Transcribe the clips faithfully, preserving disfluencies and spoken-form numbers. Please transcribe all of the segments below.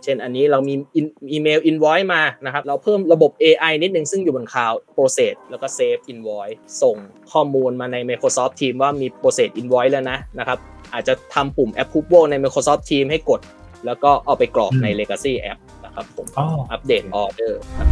เช่นอันนี้เรามีอีเมล invoice มานะครับเราเพิ่มระบบ เอ ไอ นิดนึงซึ่งอยู่บน cloud process แล้วก็ save invoice ส่งข้อมูลมาใน Microsoft Teams ว่ามี process invoice แล้วนะนะครับอาจจะทำปุ่ม approval ใน Microsoft Teams ให้กดแล้วก็เอาไปกรอกใน legacy app นะครับผมอัปเดต order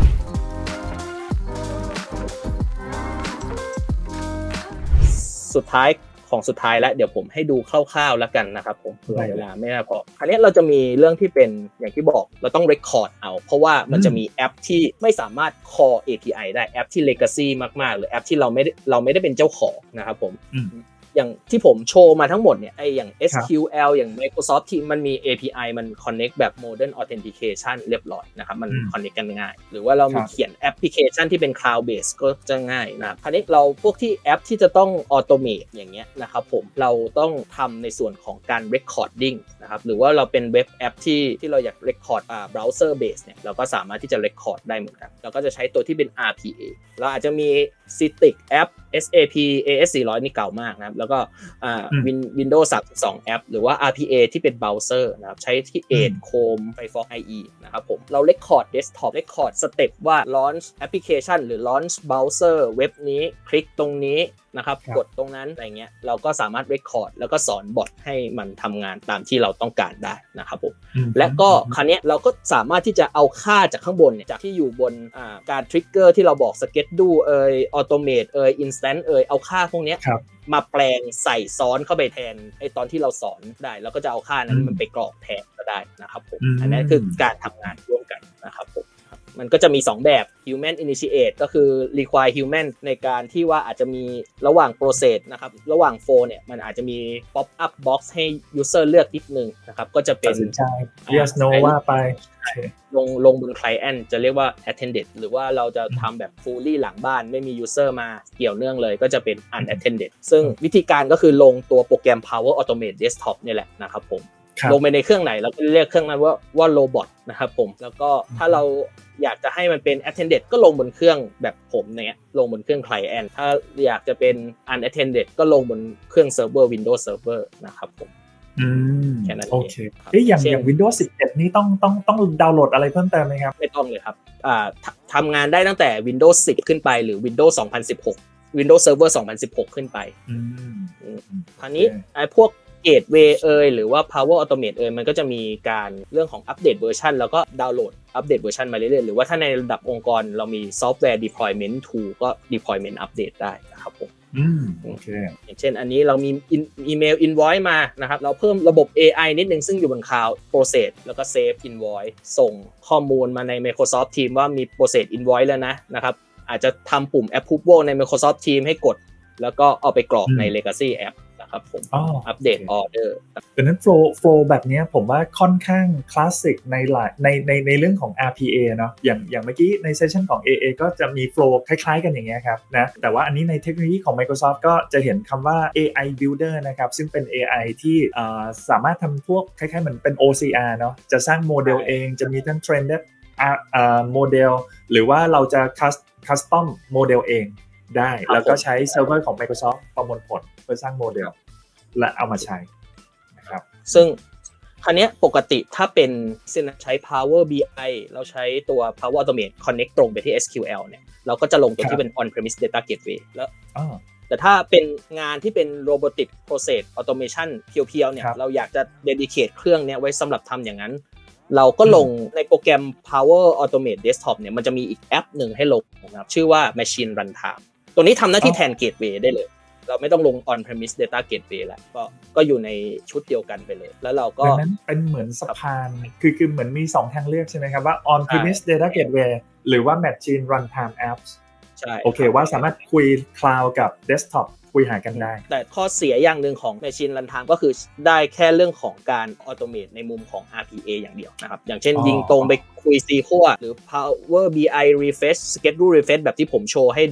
สุดท้ายของสุดท้ายแล้วเดี๋ยวผมให้ดูคร่าวๆแล้วกันนะครับผมเผื่อเวลาไม่น่าพอคราวนี้เราจะมีเรื่องที่เป็นอย่างที่บอกเราต้อง record เอาเพราะว่ามันจะมีแอปที่ไม่สามารถ call เอ พี ไอ ได้แอปที่ legacy มากๆหรือแอปที่เราไม่เราไม่ได้เป็นเจ้าของนะครับผมอย่างที่ผมโชว์มาทั้งหมดเนี่ยไอ้อย่าง เอส คิว แอล อย่าง Microsoft Teams มันมี เอ พี ไอ มัน connect แบบ modern authentication เรียบร้อยนะครับมัน connect กันง่ายหรือว่าเรามีเขียนแอปพลิเคชันที่เป็น cloud base ก็จะง่ายนะครับคราวนี้เราพวกที่แอปที่จะต้อง automate อย่างเงี้ยนะครับผมเราต้องทำในส่วนของการ recording นะครับหรือว่าเราเป็นเว็บแอปที่ที่เราอยาก record อ่า browser base เนี่ยเราก็สามารถที่จะ record ได้เหมือนกันเราก็จะใช้ตัวที่เป็น อาร์ พี เอ เราอาจจะมี Citrix แอป เอส เอ พี เอ เอส สี่ร้อยนี่เก่ามากนะครับแล้วก็อ่า Windows สามสิบสองแอปหรือว่า อาร์ พี เอ ที่เป็นเบราว์เซอร์นะครับใช้ที่ Edge Chrome Firefox ไอ อี นะครับผมเรา record desktop record step ว่า launch application หรือ launch browser เว็บนี้คลิกตรงนี้นะครับกดตรงนั้นอะไรเงี้ยเราก็สามารถ record แล้วก็สอนบอทให้มันทำงานตามที่เราต้องการได้นะครับผมและก็คราวนี้เราก็สามารถที่จะเอาค่าจากข้างบนเนี่ยจากที่อยู่บนอ่าการ trigger ที่เราบอก schedule เอ่ย automate เอ่ย instant เอ่ยเอาค่าพวกเนี้ยมาแปลงใส่ซ้อนเข้าไปแทนไอ้ตอนที่เราสอนได้แล้วก็จะเอาค่านั้นมันไปกรอกแทนก็ได้นะครับผมอันนั้นคือการทำงานร่วมกันนะครับผมมันก็จะมีสองแบบ human initiate ก็คือ require human ในการที่ว่าอาจจะมีระหว่าง process นะครับระหว่าง flow เนี่ยมันอาจจะมี pop up box ให้ user เลือกนิดนึงนะครับก็จะเป็นตัดสินใจ yes no ว่าไปลงลงบน client จะเรียกว่า attended หรือว่าเราจะทำแบบ fully หลังบ้านไม่มี user มาเกี่ยวเนื่องเลยก็จะเป็น unattended ซึ่งวิธีการก็คือลงตัวโปรแกรม Power Automate Desktop นี่แหละนะครับผมลงไปในเครื่องไหนเราก็เรียกเครื่องนั้นว่าว่า robot นะครับผมแล้วก็ถ้าเราอยากจะให้มันเป็น attended ก็ลงบนเครื่องแบบผมเนี่ยลงบนเครื่อง client ถ้าอยากจะเป็น unattended ก็ลงบนเครื่อง server Windows Server นะครับผมอืมแค่นั้นโอเคเอ๊ะอย่างอย่าง Windows สิบเอ็ดนี่ต้องต้องต้องดาวน์โหลดอะไรเพิ่มเติมมั้ยครับไม่ต้องเลยครับอ่าทำงานได้ตั้งแต่ Windows สิบขึ้นไปหรือ Windows สองพันสิบหก Windows Server สองพันสิบหกขึ้นไปอืมคราวนี้ไอ้พวกGateway เอ่ยหรือว่า Power Automate เอ่ยมันก็จะมีการเรื่องของอัปเดตเวอร์ชันแล้วก็ดาวน์โหลดอัปเดตเวอร์ชันมาเรื่อยๆหรือว่าถ้าในระดับองค์กรเรามี Software Deployment Tool ก็ Deployment Update ได้นะครับผมอืมโอเคอย่างเช่นอันนี้เรามีอีเมล invoice มานะครับเราเพิ่มระบบ เอ ไอ นิดนึงซึ่งอยู่บน cloud process แล้วก็ save invoice ส่งข้อมูลมาใน Microsoft Teams ว่ามี process invoice แล้วนะนะครับอาจจะทำปุ่ม approval ใน Microsoft Teams ให้กดแล้วก็เอาไปกรอกใน legacy appครับผมอัปเดตออเดอร์ดังนั้น flow flow แบบนี้ผมว่าค่อนข้างคลาสสิกในหลายในในในเรื่องของ อาร์ พี เอ เนาะอย่างอย่างเมื่อกี้ในเซสชั่นของ เอ เอ ก็จะมี flow คล้ายๆกันอย่างเงี้ยครับนะแต่ว่าอันนี้ในเทคโนโลยีของ Microsoft ก็จะเห็นคำว่า เอ ไอ Builder นะครับซึ่งเป็น เอ ไอ ที่สามารถทำพวกคล้ายๆเหมือนเป็น โอ ซี อาร์ เนาะจะสร้างโมเดลเองจะมีทั้ง trended โมเดลหรือว่าเราจะ custom โมเดลเองได้แล้วก็ใช้เซิร์ฟเวอร์ของ Microsoft ประมวลผลเพื่อสร้างโมเดลและเอามาใช้นะครับซึ่งคราวนี้ปกติถ้าเป็นใช้ Power บี ไอ เราใช้ตัว Power Automate Connect ตรงไปที่ เอส คิว แอล เนี่ยเราก็จะลงตัวที่เป็น On-premise Data Gateway แล้วแต่ถ้าเป็นงานที่เป็น Robotic Process Automation เพียวๆเนี่ยเราอยากจะ dedicate เครื่องเนี้ยไว้สำหรับทำอย่างนั้นเราก็ลงในโปรแกรม Power Automate Desktop เนี่ยมันจะมีอีกแอปหนึ่งให้ลงนะครับชื่อว่า Machine Runtime ตัวนี้ทำหน้าที่แทน Gateway ได้เลยเราไม่ต้องลง on-premise data gateway แล้วก็ก็อยู่ในชุดเดียวกันไปเลยแล้วเราก็ดังนั้นเป็นเหมือนสะพานคือคือเหมือนมีสองทางเลือกใช่ไหมครับว่า on-premise data gateway หรือว่า machine runtime apps ใช่โอเคว่าสามารถคุย cloud กับ desktop คุยหากันได้แต่ข้อเสียอย่างหนึ่งของ machine runtime ก็คือได้แค่เรื่องของการ automate ในมุมของ อาร์ พี เอ อย่างเดียวนะครับอย่างเช่นยิงตรงไปคุย ซี โค หรือ Power บี ไอ refresh schedule refresh แบบที่ผมโชว์ให้ดูไอ้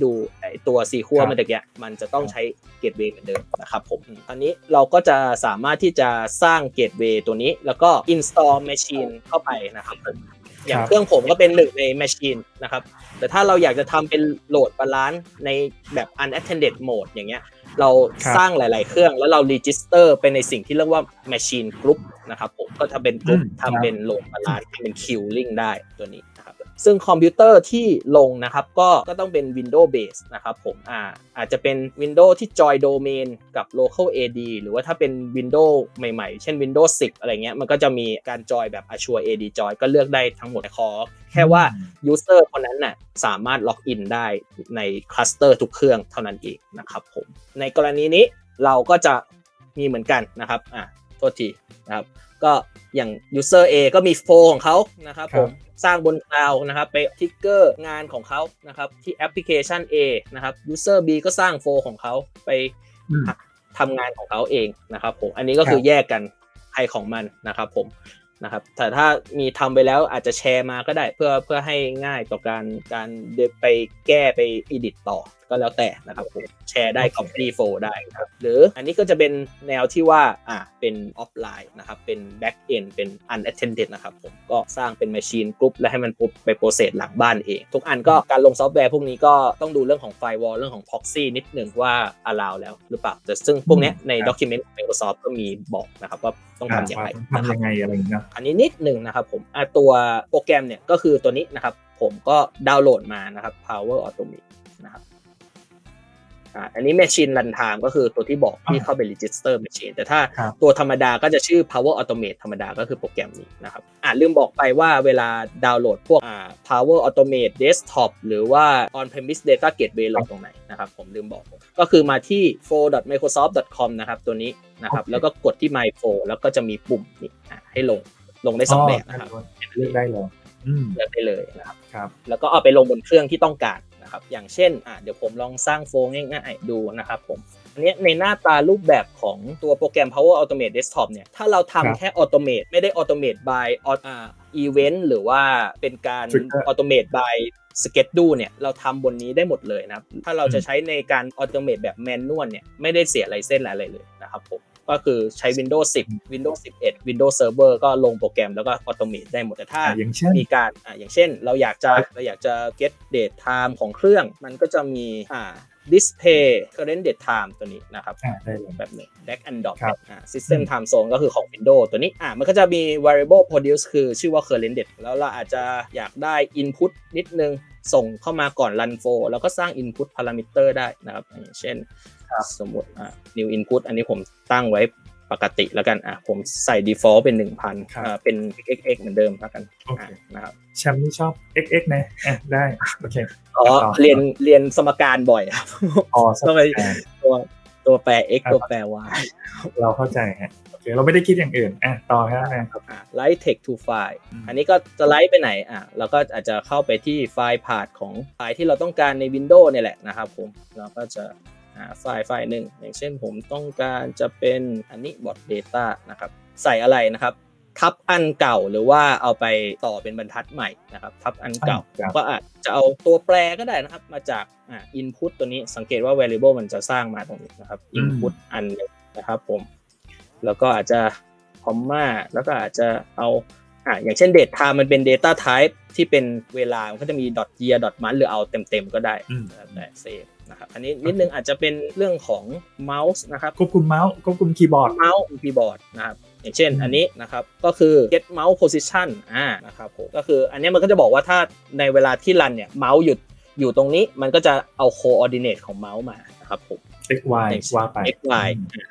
ตัว sequel เมื่อกี้มันจะต้องใช้ gateway เหมือนเดิมนะครับผมตอนนี้เราก็จะสามารถที่จะสร้าง gateway ตัวนี้แล้วก็ install machine เข้าไปนะครับผมอย่างเครื่องผมก็เป็นหนึ่งใน machine นะครับแต่ถ้าเราอยากจะทำเป็น load balance ในแบบ unattended mode อย่างเงี้ยเราสร้างหลายๆเครื่องแล้วเรา register ไปในสิ่งที่เรียกว่า machine group นะครับผมก็ทำเป็น group ทำเป็น load balance ทำเป็น queuing ได้ตัวนี้นะครับซึ่งคอมพิวเตอร์ที่ลงนะครับก็ก็ต้องเป็น Windows base นะครับผมอ่าอาจจะเป็น Windows ที่ join domain กับ local เอ ดี หรือว่าถ้าเป็น Windows ใหม่ๆเช่น Windows สิบอะไรเงี้ยมันก็จะมีการ join แบบ Azure เอ ดี join ก็เลือกได้ทั้งหมดขอแค่ว่า user คนนั้นน่ะสามารถล็อกอินได้ในคลัสเตอร์ทุกเครื่องเท่านั้นเองนะครับผมในกรณีนี้เราก็จะมีเหมือนกันนะครับอ่ะโทษทีนะครับก็อย่าง user A ก็มีโฟลของเขานะครับผมสร้างบน cloud นะครับไปทิกเกอร์งานของเขานะครับที่แอปพลิเคชัน A นะครับ user B ก็สร้างโฟลของเขาไปทำงานของเขาเองนะครับผมอันนี้ก็คือแยกกันใครของมันนะครับผมนะครับแต่ถ้ามีทำไปแล้วอาจจะแชร์มาก็ได้เพื่อเพื่อให้ง่ายต่อการการไปแก้ไป edit ต่อก็แล้วแต่นะครับผมแชร์ได้ copy flow ได้ครับหรืออันนี้ก็จะเป็นแนวที่ว่าอ่าเป็น offline นะครับเป็น back end เป็น unattended นะครับผมก็สร้างเป็น machine group และให้มันไป process หลังบ้านเองทุกอันก็การลงซอฟต์แวร์พวกนี้ก็ต้องดูเรื่องของ firewall เรื่องของ proxy นิดนึงว่า allow แล้วหรือเปล่าแต่ซึ่งพวกนี้ใน document ของ Microsoft ก็มีบอกนะครับว่าต้องทำอย่างไรทำยังไงอะไรอย่างเงี้ยอันนี้นิดนึงนะครับผมอ่าตัวโปรแกรมเนี่ยก็คือตัวนี้นะครับผมก็ดาวน์โหลดมานะครับ Power Automate นะครับอ่าอันนี้ Machine Runtime ก็คือตัวที่บอกที่เข้าไป Register Machine แต่ถ้าตัวธรรมดาก็จะชื่อ Power Automate ธรรมดาก็คือโปรแกรมนี้นะครับอ่าลืมบอกไปว่าเวลาดาวน์โหลดพวกอ่า Power Automate Desktop หรือว่า On-premise Data Gateway ลงตรงไหนนะครับผมลืมบอกก็คือมาที่ โฟล ดอท ไมโครซอฟท์ ดอท คอม นะครับตัวนี้นะครับแล้วก็กดที่ My โฟล แล้วก็จะมีปุ่มนี่ให้ลงลงได้สองแบบนะครับเลือกได้เลยเลือกได้เลยนะครับแล้วก็เอาไปลงบนเครื่องที่ต้องการนะครับอย่างเช่นอ่ะเดี๋ยวผมลองสร้างโฟลง่ายๆดูนะครับผมอันนี้ในหน้าตารูปแบบของตัวโปรแกรม Power Automate Desktop เนี่ยถ้าเราทำแค่ Automate ไม่ได้ Automate by อ่า Event หรือว่าเป็นการ Automate by Schedule เนี่ยเราทำบนนี้ได้หมดเลยนะครับถ้าเราจะใช้ในการ Automate แบบ Manual เนี่ยไม่ได้เสียไลเซนส์อะไรเลยนะครับผมก็คือใช้ Windows สิบ Windows สิบเอ็ด Windows Server ก็ลงโปรแกรมแล้วก็ Automate ได้หมดแต่ถ้ามีการอ่าอย่างเช่นเราอยากจะเราอยากจะ get date time ของเครื่องมันก็จะมีอ่า display current date time ตัวนี้นะครับแบบนี้ drag and drop อ่า system time zone ก็คือของ Windows ตัวนี้อ่ามันก็จะมี variable produce คือชื่อว่า current date แล้วเราอาจจะอยากได้ input นิดนึงส่งเข้ามาก่อน run flow แล้วก็สร้าง input parameter ได้นะครับอย่างเช่นสมมติอ่า new input อันนี้ผมตั้งไว้ปกติแล้วกันอ่ะผมใส่ default เป็น หนึ่งพัน อ่าเป็น เอ็กซ์ เอ็กซ์ เหมือนเดิมแล้วกันอ่ะนะครับแชมป์นี่ชอบ เอ็กซ์ เอ็กซ์ นะอ่ะได้โอเคอ๋อเรียนเรียนสมการบ่อยครับอ๋อต้องไปตัวตัวแปร x ตัวแปร y เราเข้าใจฮะโอเคเราไม่ได้คิดอย่างอื่นอ่ะต่อครับนะครับอ่ะ write text to file อันนี้ก็จะไลฟ์ไปไหนอ่ะเราก็อาจจะเข้าไปที่ไฟล์ path ของไฟล์ที่เราต้องการใน Windows เนี่ยแหละนะครับผมเราก็จะไฟล์ไฟล์หนึ่งอย่างเช่นผมต้องการจะเป็นอันนี้ bot data นะครับใส่อะไรนะครับทับอันเก่าหรือว่าเอาไปต่อเป็นบรรทัดใหม่นะครับทับอันเก่าก็อาจจะเอาตัวแปรก็ได้นะครับมาจากอ่า input ตัวนี้สังเกตว่า variable มันจะสร้างมาตรงนี้นะครับ input อันนึงนะครับผมแล้วก็อาจจะ comma แล้วก็อาจจะเอาอ่าอย่างเช่น date time มันเป็น data type ที่เป็นเวลามันก็จะมี dot year dot month หรือเอาเต็มๆก็ได้แต่ saveนะครับอันนี้นิดนึงอาจจะเป็นเรื่องของเมาส์นะครับควบคุมเมาส์ควบคุมคีย์บอร์ดเมาส์คีย์บอร์ดนะครับอย่างเช่นอันนี้นะครับก็คือ get mouse position อ่านะครับผมก็คืออันนี้มันก็จะบอกว่าถ้าในเวลาที่รันเนี่ยเมาส์หยุดอยู่ตรงนี้มันก็จะเอา coordinate ของเมาส์มานะครับผม x y ว่าไป x y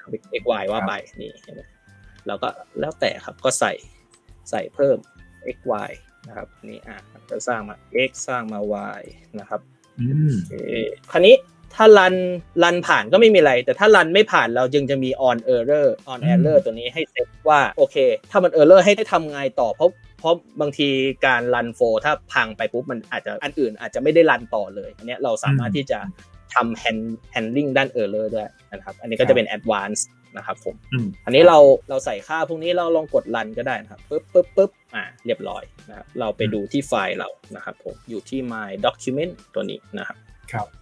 x y ว่าไปนี่เห็นไหมแล้วก็แล้วแต่ครับก็ใส่ใส่เพิ่ม x y นะครับนี่อ่ะจะสร้างมา x สร้างมา y นะครับโอเคคราวนี้ถ้ารันรันผ่านก็ไม่มีอะไรแต่ถ้ารันไม่ผ่านเราจึงจะมี on error on error ตัวนี้ให้เซตว่าโอเคถ้ามัน error ให้ทำไงต่อเพราะเพราะบางทีการรันโฟถ้าพังไปปุ๊บมันอาจจะอันอื่นอาจจะไม่ได้รันต่อเลยอันนี้เราสามารถที่จะทำ hand handling ด้าน error ด้วยนะครับอันนี้ก็จะเป็น advanced นะครับผมอันนี้เราเราใส่ค่าพวกนี้เราลองกดรันก็ได้นะครับปึ๊บปึ๊บปึ๊บอ่าเรียบร้อยนะครับเราไปดูที่ไฟล์เรานะครับผมอยู่ที่ my document ตัวนี้นะครับครับ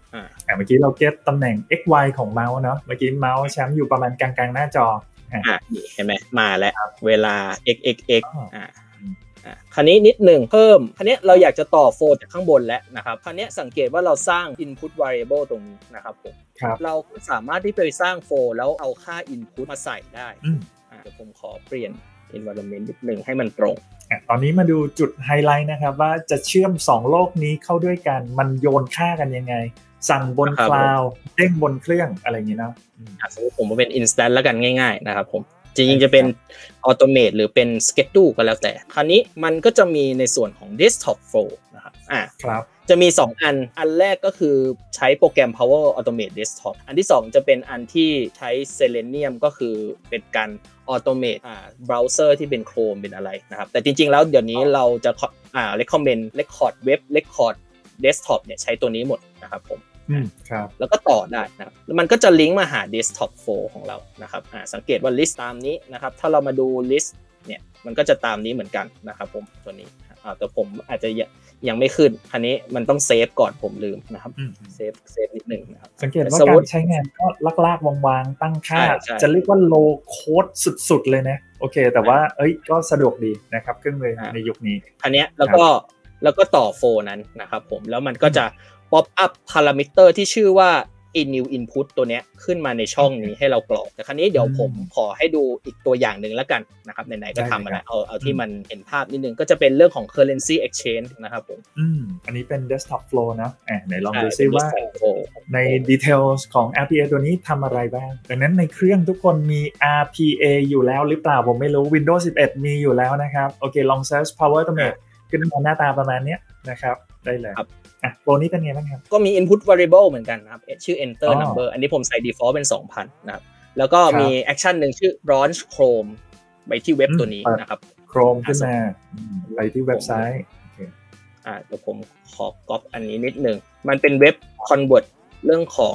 อ่าเมื่อกี้เราเก็ตตำแหน่ง x y ของเมาส์เนาะเมื่อกี้เมาส์แชมป์อยู่ประมาณกลางๆหน้าจออ่านี่เห็นไหมมาแล้วเวลา x x x อ่าอ่าคราวนี้นิดหนึ่งเพิ่มคราวนี้เราอยากจะต่อโฟลว์จากข้างบนแล้วนะครับคราวนี้สังเกตว่าเราสร้าง input variable ตรงนี้นะครับผมเราสามารถที่ไปสร้างโฟลว์แล้วเอาค่า input มาใส่ได้อ่าเดี๋ยวผมขอเปลี่ยน environment นิดหนึ่งให้มันตรงตอนนี้มาดูจุดไฮไลท์นะครับว่าจะเชื่อมสองโลกนี้เข้าด้วยกันมันโยนค่ากันยังไงสั่งบนคลาวด์เด้งบนเครื่องอะไรอย่างนี้นะสมมติผมเป็น instant แล้วกันง่ายๆนะครับผมจริงๆจะเป็น automate หรือเป็น schedule ก็แล้วแต่คราวนี้มันก็จะมีในส่วนของ desktop flow นะครับอ่าครับจะมีสองอันอันแรกก็คือใช้โปรแกรม Power Automate Desktop อันที่สองจะเป็นอันที่ใช้ Selenium ก็คือเป็นการ automate อ่า browser ที่เป็น Chrome เป็นอะไรนะครับแต่จริงๆแล้วเดี๋ยวนี้เราจะอ่า recommend record web record desktop เนี่ยใช้ตัวนี้หมดนะครับผมอืมครับแล้วก็ต่อได้นะครับแล้วมันก็จะลิงก์มาหา desktop flow ของเรานะครับอ่าสังเกตว่า list ตามนี้นะครับถ้าเรามาดู list เนี่ยมันก็จะตามนี้เหมือนกันนะครับผมตัวนี้อ่าแต่ผมอาจจะยังไม่ขึ้นอันนี้มันต้องเซฟก่อนผมลืมนะครับเซฟเซฟนิดนึงนะครับสังเกตว่าการใช้งานก็ลากๆวางๆตั้งค่าจะเรียกว่าโลโค้ดสุดๆเลยนะโอเคแต่ว่าเอ้ยก็สะดวกดีนะครับเครื่องมือในยุคนี้อันนี้แล้วก็แล้วก็ต่อโฟล์นั้นนะครับผมแล้วมันก็จะ pop up parameter ที่ชื่อว่า new input ตัวเนี้ยขึ้นมาในช่องนี้ให้เรากรอกแต่คราวนี้เดี๋ยวผมขอให้ดูอีกตัวอย่างหนึ่งแล้วกันนะครับไหนๆก็ทำมาแล้วเอาเอาที่มันเห็นภาพนิดนึงก็จะเป็นเรื่องของ currency exchange นะครับผมอืมอันนี้เป็น desktop flow นะอ่ะไหนลองดูซิว่าใน details ของ อาร์ พี เอ ตัวนี้ทำอะไรบ้างดังนั้นในเครื่องทุกคนมี อาร์ พี เอ อยู่แล้วหรือเปล่าผมไม่รู้ Windows สิบเอ็ดมีอยู่แล้วนะครับโอเคลอง search Power Automate ขึ้นมาหน้าตาประมาณนี้นะครับได้เลยอ่ะโปรนี้เป็นไงบ้างครับก็มี input variable เหมือนกันนะครับชื่อ enter number อันนี้ผมใส่ default เป็น สองพัน นะครับแล้วก็มี action หนึ่งชื่อ launch Chrome ไปที่เว็บตัวนี้นะครับ Chrome ขึ้นมาไปที่เว็บไซต์อ่าเดี๋ยวผมขอ copy อันนี้นิดนึงมันเป็นเว็บ convert เรื่องของ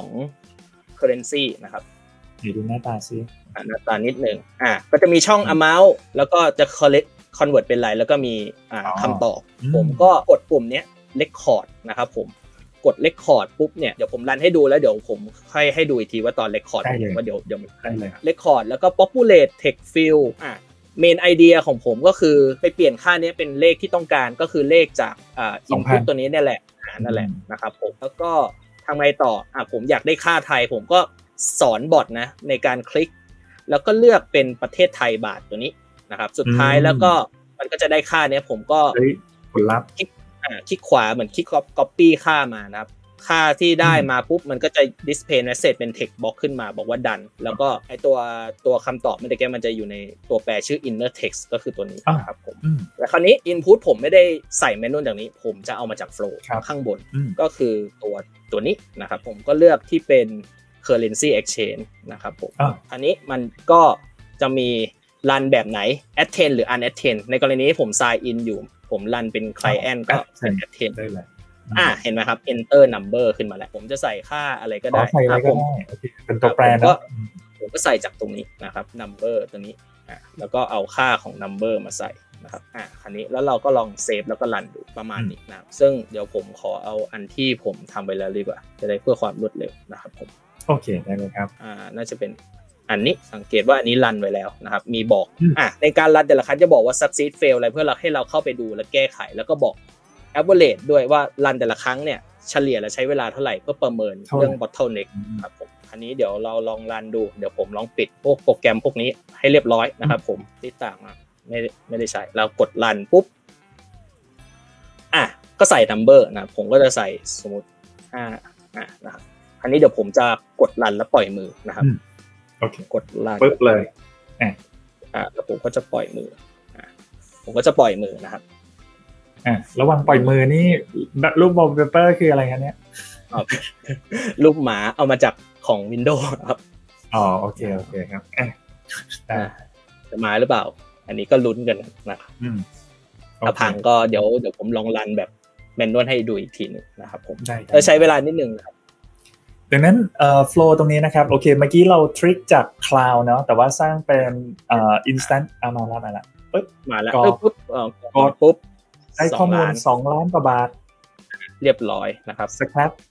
currency นะครับดูหน้าตาซิอ่าหน้าตานิดนึงอ่าก็จะมีช่อง amount แล้วก็จะ collect convert เป็นไรแล้วก็มีอ่าคำตอบผมก็กดปุ่มเนี้ยrecord นะครับผมกด record ปุ๊บเนี่ยเดี๋ยวผมรันให้ดูแล้วเดี๋ยวผมค่อยให้ดูอีกทีว่าตอน record ว่าเดี๋ยวเดี๋ยวมันได้เลย record แล้วก็ populate text field อ่ะ main idea ของผมก็คือไปเปลี่ยนค่านี้เป็นเลขที่ต้องการก็คือเลขจากอ่า input ตัวนี้เนี่ยแหละนั่นแหละนะครับผมแล้วก็ทำไงต่ออ่ะผมอยากได้ค่าไทยผมก็สอนบอทนะในการคลิกแล้วก็เลือกเป็นประเทศไทยบาทตัวนี้นะครับสุดท้ายแล้วก็มันก็จะได้ค่านี้ผมก็ผลลัพธ์อ่าคลิกขวาเหมือนคลิก copy ค่ามานะครับค่าที่ได้มาปุ๊บมันก็จะ display message เป็น text box ขึ้นมาบอกว่า done แล้วก็ไอตัวตัวคำตอบมันจะมันจะอยู่ในตัวแปรชื่อ inner text ก็คือตัวนี้นะครับผมแต่คราวนี้ input ผมไม่ได้ใส่เมนูอย่างนี้ผมจะเอามาจาก flow ข้างบนก็คือตัวตัวนี้นะครับผมก็เลือกที่เป็น currency exchange นะครับผมอันนี้มันก็จะมี run แบบไหน attend หรือ unattend ในกรณีที่ผม sign in อยู่ผมรันเป็น client ก็เป็น attend ได้เลยอ่าเห็นไหมครับ enter number ขึ้นมาแล้วผมจะใส่ค่าอะไรก็ได้ใส่อะไรก็ได้เป็นตัวแปรเนาะผมก็ใส่จากตรงนี้นะครับ number ตัวนี้อ่าแล้วก็เอาค่าของ number มาใส่นะครับอ่าคราวนี้แล้วเราก็ลองเซฟแล้วก็รันดูประมาณนี้นะครับซึ่งเดี๋ยวผมขอเอาอันที่ผมทำไปแล้วดีกว่าจะได้เพื่อความรวดเร็วนะครับผมโอเคได้เลยครับอ่าน่าจะเป็นอันนี้สังเกตว่าอันนี้รันไว้แล้วนะครับมีบอกอ่ะในการรันแต่ละครั้งจะบอกว่า succeed fail อะไรเพื่อเราให้เราเข้าไปดูและแก้ไขแล้วก็บอก average ด้วยว่ารันแต่ละครั้งเนี่ยเฉลี่ยแล้วใช้เวลาเท่าไหร่เพื่อประเมินเรื่อง bottleneck ครับผมอันนี้เดี๋ยวเราลองรันดูเดี๋ยวผมลองปิดพวกโปรแกรมพวกนี้ให้เรียบร้อยนะครับผมที่ต่างมาไม่ไม่ได้ใช้เรากดรันปุ๊บอ่ะก็ใส่ number นะผมก็จะใส่สมมุติห้าอ่ะนะครับอันนี้เดี๋ยวผมจะกดรันแล้วปล่อยมือนะครับโอเคกดรันปึ๊บเลยอ่ะอ่าแล้วผมก็จะปล่อยมืออ่าผมก็จะปล่อยมือนะครับอ่าระหว่างปล่อยมือนี่รูปวอลเปเปอร์คืออะไรครับเนี่ยอ๋อรูปหมาเอามาจากของ Windows ครับอ๋อโอเคโอเคครับอ่าจะมาหรือเปล่าอันนี้ก็ลุ้นกันนะครับอืมถ้าพังก็เดี๋ยวเดี๋ยวผมลองรันแบบแมนนวลให้ดูอีกทีนึงนะครับผมจะใช้เวลานิดนึงนะครับดังนั้นเอ่อ flow ตรงนี้นะครับโอเคเมื่อกี้เราทริคจาก cloud เนาะแต่ว่าสร้างเป็นเอ่อ instant เอามาแล้วมาแล้วปึ๊บมาแล้วปึ๊บเอ่อกดปุ๊บได้ข้อมูลสองล้านกว่าบาทเรียบร้อยนะครับสครับ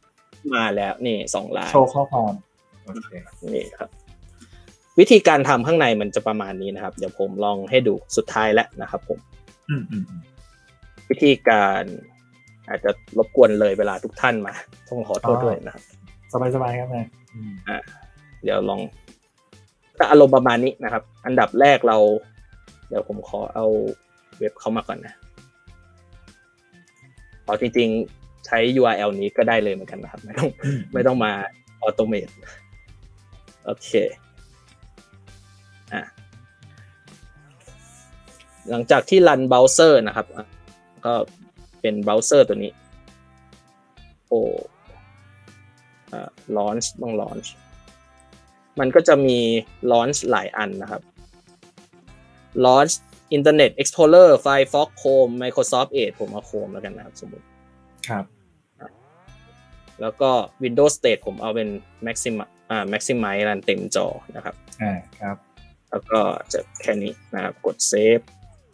มาแล้วนี่สองล้านโชว์ข้อความโอเคนี่ครับวิธีการทำข้างในมันจะประมาณนี้นะครับเดี๋ยวผมลองให้ดูสุดท้ายแล้วนะครับผมอืมอืมวิธีการอาจจะรบกวนเลยเวลาทุกท่านมาต้องขอโทษด้วยนะครับสบายๆครับแม่อ่าเดี๋ยวลองถ้าอารมณ์ประมาณนี้นะครับอันดับแรกเราเดี๋ยวผมขอเอาเว็บเข้ามาก่อนนะเอาจริงๆใช้ ยู อาร์ แอล นี้ก็ได้เลยเหมือนกันนะครับไม่ต้องไม่ต้องมาออโตเมตโอเคอ่ะหลังจากที่รันเบราว์เซอร์นะครับก็เป็นเบราว์เซอร์ตัวนี้โอ้อ่า launch ต้อง launch มันก็จะมี launch หลายอันนะครับ launch Internet Explorer Firefox Chrome Microsoft Edge ผมเอา Chrome แล้วกันนะครับสมมุติครับแล้วก็ Windows State ผมเอาเป็น Maximize อ่า Maximize รันเต็มจอนะครับอ่าครับแล้วก็จะแค่นี้นะครับกด Save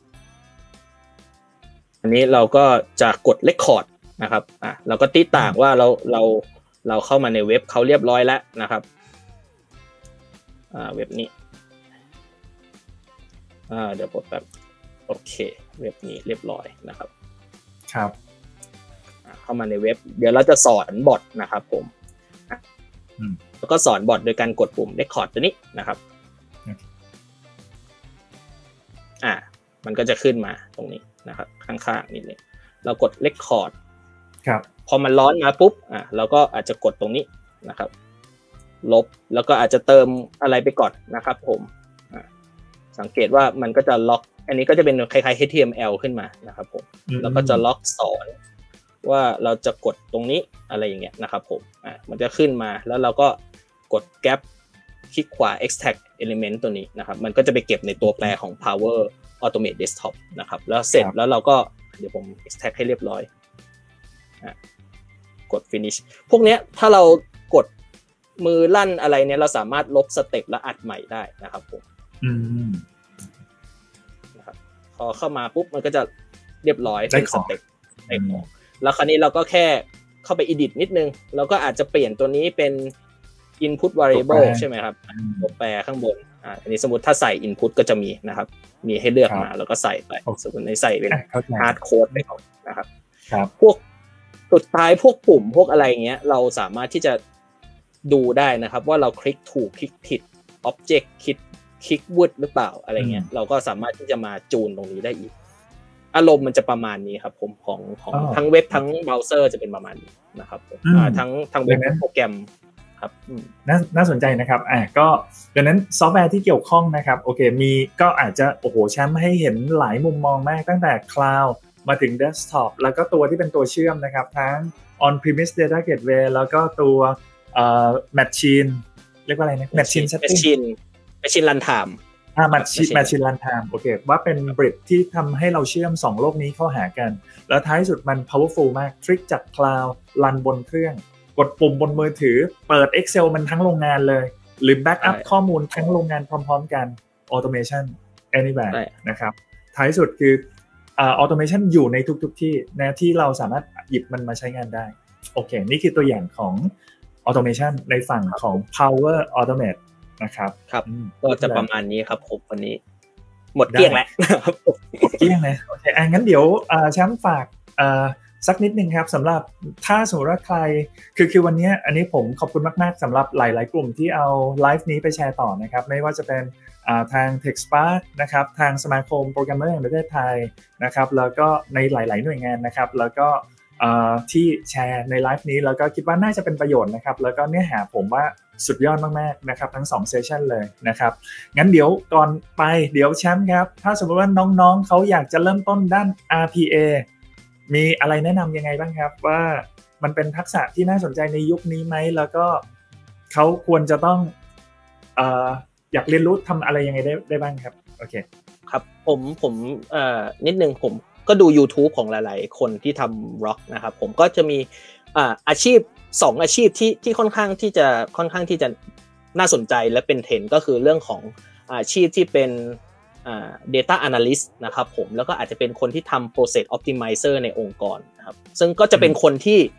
อันนี้เราก็จะกด Record นะครับอ่ะเราก็ติดต่างว่าเราเราเราเข้ามาในเว็บเขาเรียบร้อยแล้วนะครับอ่าเว็บนี้อ่าเดี๋ยวกดแบบโอเคเว็บนี้เรียบร้อยนะครับครับเข้ามาในเว็บเดี๋ยวเราจะสอนบอทนะครับผมแล้วก็สอนบอทโดยการกดปุ่ม Record ตัวนี้นะครับอ่ามันก็จะขึ้นมาตรงนี้นะครับข้างๆนิดนึงเรากด Record ครับพอมันร้อนมาปุ๊บอ่าเราก็อาจจะกดตรงนี้นะครับลบแล้วก็อาจจะเติมอะไรไปก่อนนะครับผมสังเกตว่ามันก็จะล็อกอันนี้ก็จะเป็นคล้ายๆ เอช ที เอ็ม แอล ขึ้นมานะครับผมแล้วก็จะล็อกสอนว่าเราจะกดตรงนี้อะไรอย่างเงี้ยนะครับผมอ่ะมันจะขึ้นมาแล้วเราก็กด gap คลิกขวา extract element ตัวนี้นะครับมันก็จะไปเก็บในตัวแปรของ power automate desktop นะครับแล้วเสร็จแล้วเราก็เดี๋ยวผม extract ให้เรียบร้อยอ่ะกด finish พวกเนี้ยถ้าเรากดมือลั่นอะไรเนี่ยเราสามารถลบสเต็ปและอัดใหม่ได้นะครับผมอืมนะครับพอเข้ามาปุ๊บมันก็จะเรียบร้อยเป็นสเต็ปได้ของแล้วคราวนี้เราก็แค่เข้าไป edit นิดนึงเราก็อาจจะเปลี่ยนตัวนี้เป็น input variable ใช่ไหมครับตัวแปรข้างบนอ่าอันนี้สมมติถ้าใส่ input ก็จะมีนะครับมีให้เลือกมาแล้วก็ใส่ไปสมมติในใส่เป็น hard code ไปก่อนนะครับพวกสุดท้ายพวกปุ่มพวกอะไรเงี้ยเราสามารถที่จะดูได้นะครับว่าเราคลิกถูกคลิกผิด object คลิกคลิกวุดหรือเปล่าอะไรเงี้ยเราก็สามารถที่จะมาจูนตรงนี้ได้อีกอารมณ์มันจะประมาณนี้ครับผมของของทั้งเว็บทั้งเบราว์เซอร์จะเป็นประมาณนี้นะครับอ่าทั้งทั้งเว็บโปรแกรมครับน่าน่าสนใจนะครับอ่ะก็ดังนั้นซอฟต์แวร์ที่เกี่ยวข้องนะครับโอเคมีก็อาจจะโอ้โหแชมป์ให้เห็นหลายมุมมองมากตั้งแต่คลาวด์มาถึงเดสก์ท็อปแล้วก็ตัวที่เป็นตัวเชื่อมนะครับทั้ง on-premise data gateway แล้วก็ตัวเอ่อ machine เรียกว่าอะไรนะ machine setting machine machine runtime อ่า machine machine runtime โอเคว่าเป็น bridge ที่ทำให้เราเชื่อมสองโลกนี้เข้าหากันแล้วท้ายสุดมัน powerful มากทริคจาก cloud รันบนเครื่องกดปุ่มบนมือถือเปิด Excel มันทั้งโรงงานเลยหรือ backup ข้อมูลทั้งโรงงานพร้อมๆกัน automation anywhere นะครับท้ายสุดคืออ่า automation อยู่ในทุกๆที่นะที่เราสามารถหยิบมันมาใช้งานได้โอเคนี่คือตัวอย่างของ automation ในฝั่งของ power automate นะครับครับก็จะประมาณนี้ครับผมวันนี้หมดเกลี้ยงแล้วหมดเกลี้ยงเลยโอเคอ่ะงั้นเดี๋ยวอ่าแชมป์ฝากอ่าสักนิดนึงครับสำหรับถ้าสมมติว่าใครคือคือวันนี้อันนี้ผมขอบคุณมากๆสำหรับหลายๆกลุ่มที่เอาไลฟ์นี้ไปแชร์ต่อนะครับไม่ว่าจะเป็นอ่าทาง TechSpark นะครับทางสมาคมโปรแกรมเมอร์แห่งประเทศไทยนะครับแล้วก็ในหลายๆหน่วยงานนะครับแล้วก็ที่แชร์ในไลฟ์นี้แล้วก็คิดว่าน่าจะเป็นประโยชน์นะครับแล้วก็เนื้อหาผมว่าสุดยอดมากๆนะครับทั้งสองเซสชั่นเลยนะครับงั้นเดี๋ยวก่อนไปเดี๋ยวแชมป์ครับถ้าสมมติว่าน้องๆเขาอยากจะเริ่มต้นด้าน อาร์ พี เอ มีอะไรแนะนำยังไงบ้างครับว่ามันเป็นทักษะที่น่าสนใจในยุคนี้ไหมแล้วก็เขาควรจะต้องเอ่ออยากเรียนรู้ทำอะไรยังไงได้ได้บ้างครับโอเคครับผมผมเอ่อนิดนึงผมก็ดู YouTube ของหลายๆคนที่ทำร็อกนะครับผมก็จะมีอ่าอาชีพสองอาชีพที่ที่ค่อนข้างที่จะค่อนข้างที่จะน่าสนใจและเป็นเทรนด์ก็คือเรื่องของอาชีพที่เป็นอ่า data analyst นะครับผมแล้วก็อาจจะเป็นคนที่ทำ process optimizer ในองค์กรนะครับซึ่งก็จะเป็นคนที่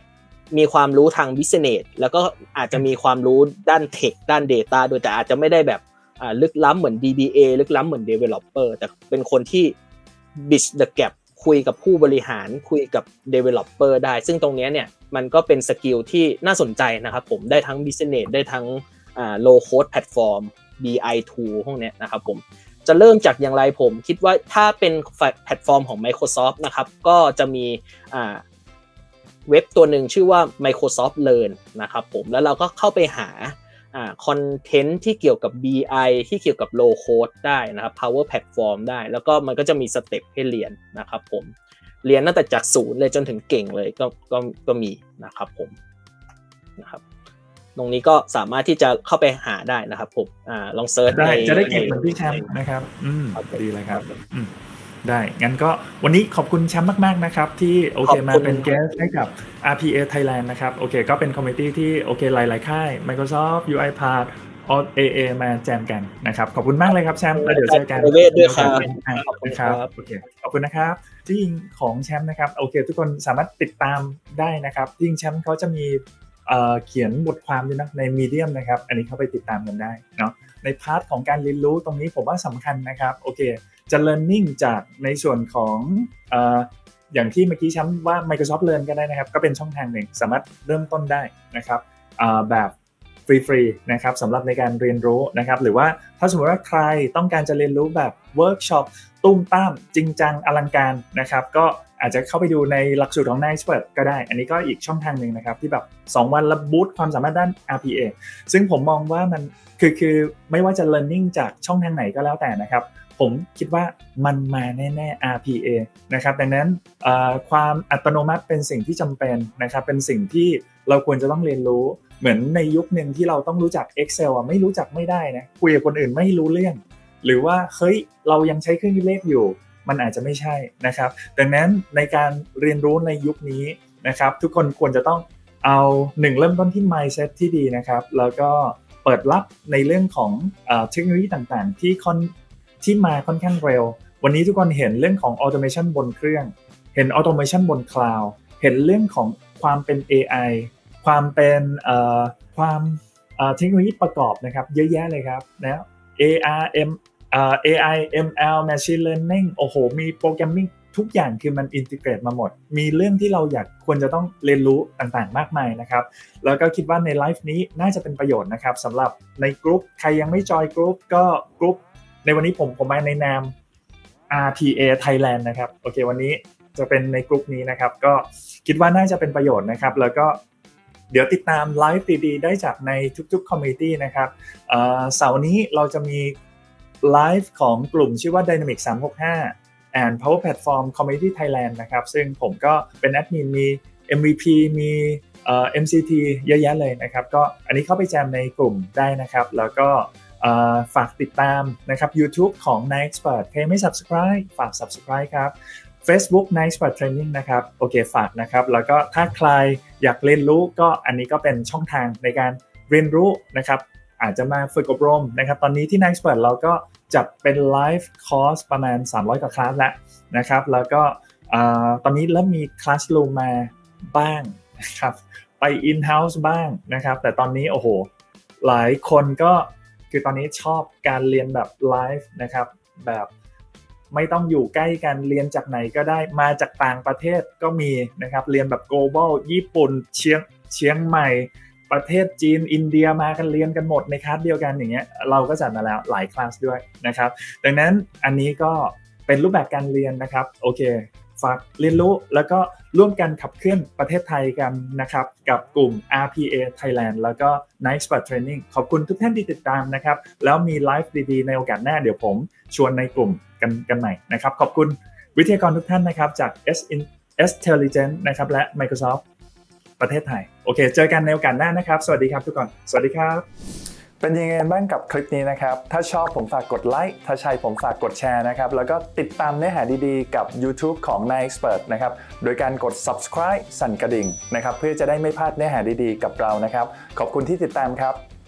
มีความรู้ทาง business แล้วก็อาจจะมีความรู้ด้าน tech ด้าน data ด้วยแต่อาจจะไม่ได้แบบอ่าลึกล้ำเหมือน ดี บี เอ ลึกล้ำเหมือน developer แต่เป็นคนที่ bridge the gap คุยกับผู้บริหารคุยกับ developer ได้ซึ่งตรงนี้เนี่ยมันก็เป็นสกิลที่น่าสนใจนะครับผมได้ทั้ง business ได้ทั้งอ่า low code platform บี ไอ tool พวกนี้นะครับผมจะเริ่มจากอย่างไรผมคิดว่าถ้าเป็นแพลตฟอร์มของ Microsoft นะครับก็จะมีอ่าเว็บตัวหนึ่งชื่อว่า Microsoft Learn นะครับผมแล้วเราก็เข้าไปหาอ่าคอนเทนต์ที่เกี่ยวกับ บี ไอ ที่เกี่ยวกับ low code ได้นะครับ Power Platform ได้แล้วก็มันก็จะมีสเต็ปให้เรียนนะครับผมเรียนตั้งแต่จากศูนย์เลยจนถึงเก่งเลยก็ก็ก็มีนะครับผมนะครับตรงนี้ก็สามารถที่จะเข้าไปหาได้นะครับผมอ่าลองเซิร์ชในจะได้เก่งเหมือนพี่แชมป์นะครับอืมดีเลยครับอืมได้งั้นก็วันนี้ขอบคุณแชมป์มากๆนะครับที่โอเคมาเป็นเกสให้กับ อาร์ พี เอ Thailand นะครับโอเคก็เป็นคอมมิชชั่นที่โอเคหลายๆค่าย Microsoft ยู ไอ Path เอ เอ มาแจมกันนะครับขอบคุณมากเลยครับแชมป์แล้วเดี๋ยวเจอกันด้วยครับขอบคุณครับโอเคขอบคุณนะครับที่ยิงของแชมป์นะครับโอเคทุกคนสามารถติดตามได้นะครับที่ยิงแชมป์เขาจะมีเอ่อเขียนบทความด้วยนะใน Medium นะครับอันนี้เข้าไปติดตามกันได้เนาะในพาร์ทของการเรียนรู้ตรงนี้ผมว่าสำคัญนะครับโอเคจะ learning จากในส่วนของเอ่ออย่างที่เมื่อกี้แชมป์ว่า Microsoft Learn ก็ได้นะครับก็เป็นช่องทางหนึ่งสามารถเริ่มต้นได้นะครับเอ่อแบบฟรีๆนะครับสำหรับในการเรียนรู้นะครับหรือว่าถ้าสมมติว่าใครต้องการจะเรียนรู้แบบเวิร์กช็อปตุ้มตั้มจริงจังอลังการนะครับก็อาจจะเข้าไปดูในหลักสูตรของ Knightsbird ก็ได้อันนี้ก็อีกช่องทางหนึ่งนะครับที่แบบสองวันแล้วบูสต์ความสามารถด้าน อาร์ พี เอ ซึ่งผมมองว่ามันคือคือไม่ว่าจะ learning จากช่องทางไหนก็แล้วแต่นะครับผมคิดว่ามันมาแน่ๆ อาร์ พี เอ นะครับดังนั้นความอัตโนมัติเป็นสิ่งที่จำเป็นนะครับเป็นสิ่งที่เราควรจะต้องเรียนรู้เหมือนในยุคหนึ่งที่เราต้องรู้จัก Excel อ่ะไม่รู้จักไม่ได้นะคุยกับคนอื่นไม่รู้เรื่องหรือว่าเฮ้ยเรายังใช้เครื่องคิดเลขอยู่มันอาจจะไม่ใช่นะครับดังนั้นในการเรียนรู้ในยุคนี้นะครับทุกคนควรจะต้องเอาหนึ่งเริ่มต้นที่ mindset ที่ดีนะครับแล้วก็เปิดรับในเรื่องของเอ่อเทคโนโลยีต่างๆที่ค่อนที่มาค่อนข้างเร็ววันนี้ทุกคนเห็นเรื่องของ automation บนเครื่องเห็น automation บน cloud เห็นเรื่องของความเป็น เอ ไอ ความเป็นเอ่อความเอ่อเทคโนโลยีประกอบนะครับเยอะแยะเลยครับนะ เอ อาร์ M เอ่อ เอ ไอ เอ็ม แอล Machine Learning โอ้โหมีโปรแกรมมิ่งทุกอย่างคือมันอินทิเกรตมาหมดมีเรื่องที่เราอยากควรจะต้องเรียนรู้ต่างๆมากมายนะครับแล้วก็คิดว่าในไลฟ์นี้น่าจะเป็นประโยชน์นะครับสำหรับในกลุ่มใครยังไม่จอยกลุ่มก็กลุ่มในวันนี้ผมผมมาในนาม อาร์ พี เอ Thailand นะครับโอเควันนี้จะเป็นในกลุ่มนี้นะครับก็คิดว่าน่าจะเป็นประโยชน์นะครับแล้วก็เดี๋ยวติดตามไลฟ์ดีๆได้จากในทุกๆคอมมูนิตี้นะครับเอ่อเสาร์นี้เราจะมีไลฟ์ของกลุ่มชื่อว่า Dynamic สามหกห้า and Power Platform Community Thailand นะครับซึ่งผมก็เป็นแอดมินมี เอ็ม วี พี มีเอ่อ เอ็ม ซี ที เยอะแยะเลยนะครับก็อันนี้เข้าไปแจมในกลุ่มได้นะครับแล้วก็เอ่อฝากติดตามนะครับ YouTube ของ Knightsbird ใครไม่ Subscribe ฝาก Subscribe ครับ Facebook Knightsbird Training นะครับโอเคฝากนะครับแล้วก็ถ้าใครอยากเรียนรู้ก็อันนี้ก็เป็นช่องทางในการเรียนรู้นะครับอาจจะมาฝึกอบรมนะครับตอนนี้ที่ Knightsbird เราก็จัดเป็นไลฟ์คอร์สประมาณสามร้อยกว่าคลาสแล้วนะครับแล้วก็ตอนนี้เริ่มมีคลาสรูมมาบ้างนะครับไป in-house บ้างนะครับแต่ตอนนี้โอ้โหหลายคนก็คือตอนนี้ชอบการเรียนแบบไลฟ์นะครับแบบไม่ต้องอยู่ใกล้กันเรียนจากไหนก็ได้มาจากต่างประเทศก็มีนะครับเรียนแบบ global ญี่ปุ่นเชียงเชียงใหม่ประเทศจีนอินเดียมากันเรียนกันหมดในคลาสเดียวกันอย่างเงี้ยเราก็จัดมาแล้วหลายคลาสด้วยนะครับดังนั้นอันนี้ก็เป็นรูปแบบการเรียนนะครับโอเคฝากเรียนรู้แล้วก็ร่วมกันขับเคลื่อนประเทศไทยกันนะครับกับกลุ่ม อาร์ พี เอ Thailand แล้วก็ Knightsbird Training ขอบคุณทุกท่านที่ติดตามนะครับแล้วมีไลฟ์ดีๆในโอกาสหน้าเดี๋ยวผมชวนในกลุ่มกันกันใหม่นะครับขอบคุณวิทยากรทุกท่านนะครับจาก S-Intelligent นะครับและ Microsoft ประเทศไทยโอเคเจอกันในโอกาสหน้านะครับสวัสดีครับทุกคนสวัสดีครับเป็นยังไงบ้างกับคลิปนี้นะครับถ้าชอบผมฝากกดไลค์ถ้าใช่ผมฝากกดแชร์นะครับแล้วก็ติดตามเนื้อหาดีๆกับ YouTube ของ Knightsbird นะครับโดยการกด Subscribe สั่นกระดิ่งนะครับเพื่อจะได้ไม่พลาดเนื้อหาดีๆกับเรานะครับขอบคุณที่ติดตามครับ